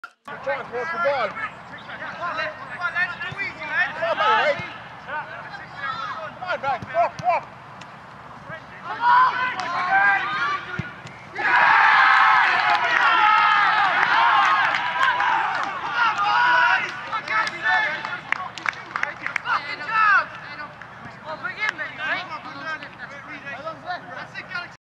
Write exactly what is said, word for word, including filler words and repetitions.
Trying to work the ball. Come on, mate. Come on, back. Walk, walk. Come on!